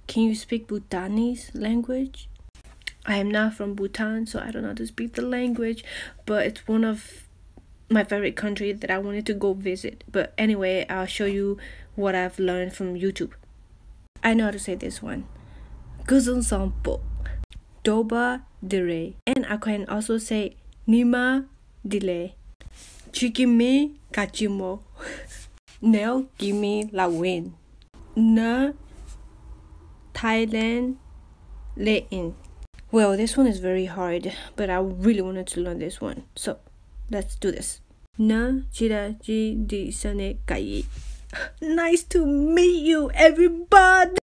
can you speak Bhutanese language? I am not from Bhutan, so I don't know how to speak the language, but it's one of my favorite country that I wanted to go visit. But anyway, I'll show you what I've learned from YouTube. I know how to say this one. Guzon Sampo, Doba Dire. And I can also say Nima Dile. Chikimi Kachimo. Nel Gimi Lawin. Na Thailand Lein. Well, this one is very hard, but I really wanted to learn this one. So, let's do this. Na jira ji di sane kai. Nice to meet you, everybody!